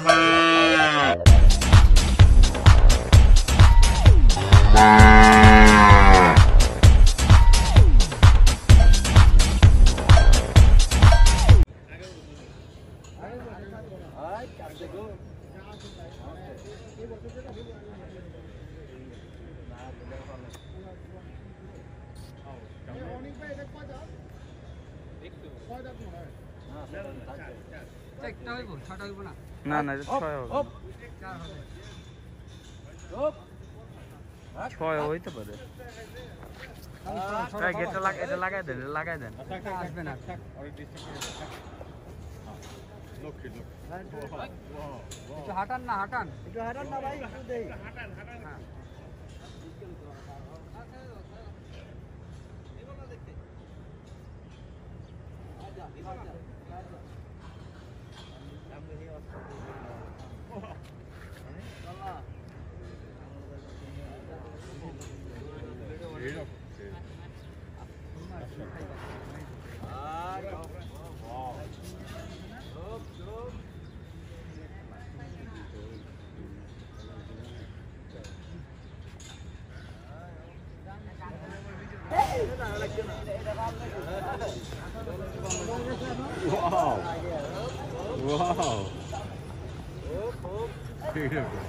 না না ছয় হবে ছয় হইতে পারে গেটটা লাগাই দেন আসবে না একটু হাঁটান না ভাই Wow. Wow. Beautiful.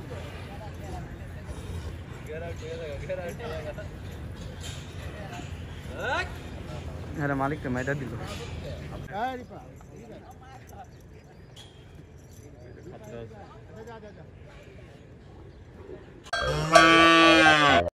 अरे मालिक तो मैदा दिलो